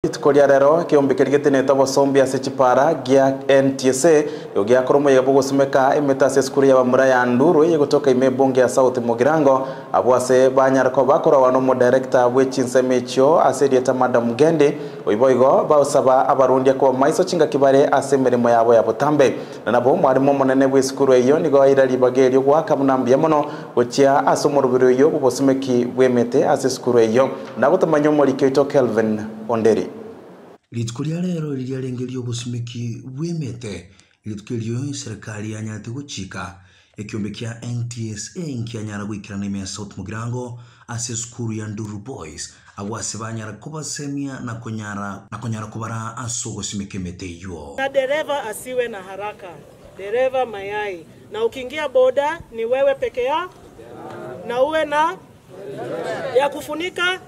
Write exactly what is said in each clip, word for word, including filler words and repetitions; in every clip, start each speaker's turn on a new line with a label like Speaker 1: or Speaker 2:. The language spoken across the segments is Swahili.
Speaker 1: Itikoria rero kiombekeri geteneta bosombi ase chipara gia N T S A yogia koromo ya bogosumeka emetase skuru ya bamura ya nduru ye kutoka imebonge ya South Mugirango abwase banyarako bakora wano mo director wechinsemecho ase dieta Madam Gende oiboigo bausaba abarundi ko maiso chinga kibare ase merimo yabo ya botambe nabo mwarimo monene bw'eskuru eyo nigo irali bagerio kwa kamunambia mono ochia asomorubiro yo bosumeki bwemete ase skuru eyo nabo tamanyo molikito Kelvin Onderi.
Speaker 2: Litikulia rero lilialengelio bosumeki bwemete litikulia serikali ya nyate guchika ekiomekia N T S A nkianyara gwikirana ime South Mugirango ase skuru ya Nduru Boys abwase banyara kuba semia na konyara na konyara kubara aso gosumeki mete yo
Speaker 3: na dereva asiwe na haraka, dereva mayai, na ukiingia boda ni wewe peke yako na uwe na ya kufunika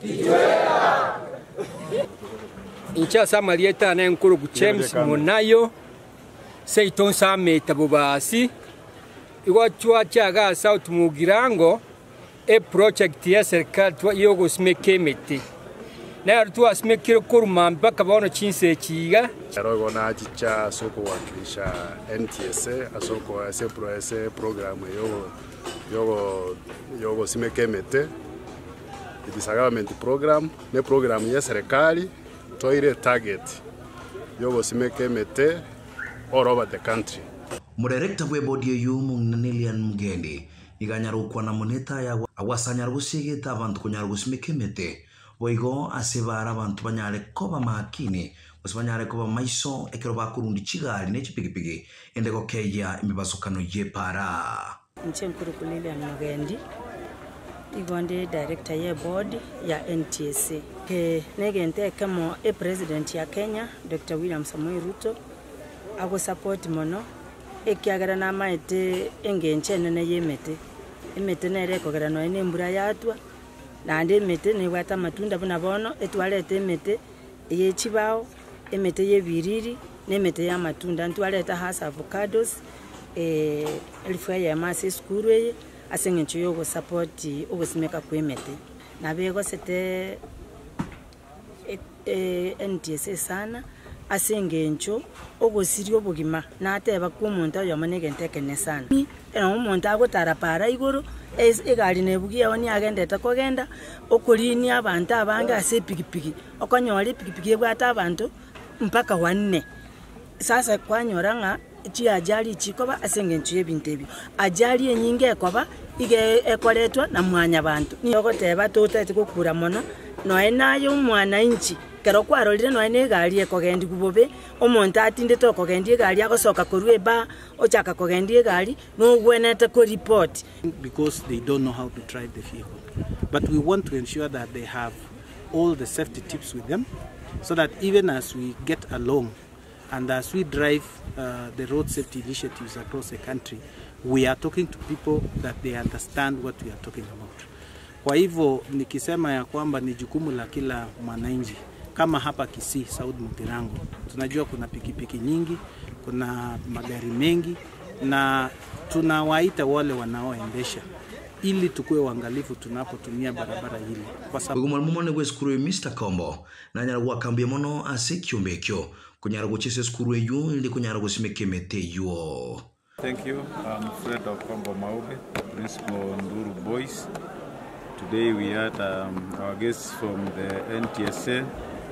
Speaker 4: Incha samalieta na nkuru James Munayo seiton same tabubasi iwa chwa chaga South Mugirango e project ya serikali twa yogo smeke meti na twa smeke kuruma mpaka baona chinse chiga
Speaker 5: rogo na chicha soko wakilisha N T S A asoko ase pro ese program yogo yogo yogo smeke mete it is a government program ne program ya serikali toire target yogo simeke mete all over the country.
Speaker 2: Mudirector we body yu Munelian Mugende iganyaru kwa na moneta ya awasanyara gusigeta abantu kunyara gusimeke mete boigo asebara abantu banyare koba makine usibanyare koba maiso ekero bakurundi chigali ne chipigipigi endego keya imibasukano ye para
Speaker 6: nche nkuru Munelian Mugende igonde director ya board ya N T S A ke negente kama e president ya Kenya Doctor William Samoei Ruto ago support mono ekiagara na maite engenche nene yemete emete nere kogera no ene mbura yatwa na ande emete ne wata matunda buna bono etwalete emete ye chibao emete ye biriri ne emete ya matunda ntwaleta hasa avocados eh elifwa ya mase skuru asengencho yogo support ogosimeka kwemete nabego sete N T S A sana asengencho ogosirio obugima nateba ku muntu yo manegenteke sana era umuntu agotara para igoro egali nebugia oni agendeta kogenda okolini abantu abanga ase pikipiki okonyore pikipiki ebwata abantu mpaka wanne sasa kwanyora nga chi ajali chikoba asengencho yebintebi ajali enyinge ekoba ige ekoletwa na mwanya abantu niyogoteba tutete kukura mono no enayo mwana inchi kero kwarolire no ene gali ekogendi kubobe omuntu atinde to kogendi gali agosoka korweba ochaka kogendi gali no gwenete ko report
Speaker 7: because they don't know how to drive the vehicle, but we want to ensure that they have all the safety tips with them so that even as we get along and as we drive uh, the road safety initiatives across the country, we are talking to people that they understand what we are talking about. Kwa hivyo nikisema ya kwamba ni jukumu la kila mwananchi kama hapa Kisii South Mugirango tunajua kuna pikipiki nyingi, kuna magari mengi na tunawaita wale wanaoendesha ili tukue waangalifu tunapotumia barabara hili kwa sababu
Speaker 2: mumone gwe skuru Mister Kombo na nyara wakambia mono ase kiombekyo kunyara guchise skuru eyo ili kunyara gusimeke mete yo.
Speaker 8: Thank you. I'm Fred Kombo Maube, principal Nduru Boys. Today we had um, our guests from the N T S A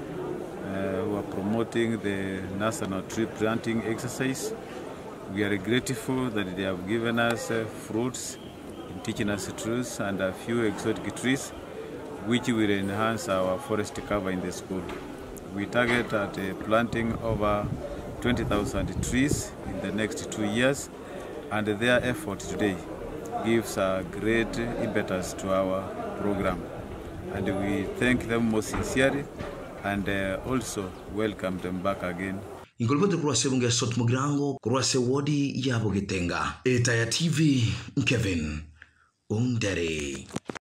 Speaker 8: uh, who are promoting the national tree planting exercise. We are grateful that they have given us uh, fruits, teaching us trees and a few exotic trees which will enhance our forest cover in the school. We target at uh, planting over twenty thousand trees in the next two years, and their effort today gives a great impetus to our program. And we thank them most sincerely and uh, also welcome them back again.
Speaker 2: Ingolbote kurwase bunge South Mugirango kurwase wodi ya Bogetenga. Eta ya T V Kevin Onderi.